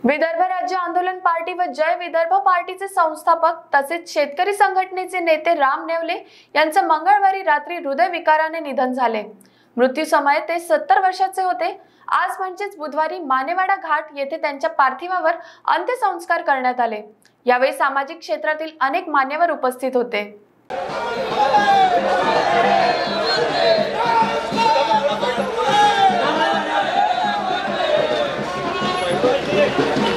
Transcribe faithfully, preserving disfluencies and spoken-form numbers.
विदर्भ राज्य आंदोलन पार्टी व जय विदर्भ पार्टीचे संस्थापक तसेच शेतकरी संघटनेचे नेते राम नेवले यांचे मंगळवारी रात्री हृदयविकाराने निधन झाले। मृत्यू समय ते सत्तर वर्षाचे होते। आज म्हणजेच बुधवारी मानेवाडा घाट येथे त्यांच्या पार्थिवावर अंत्यसंस्कार करण्यात आले। यावेळी सामाजिक क्षेत्रातील अनेक मान्यवर उपस्थित होते। Thank you.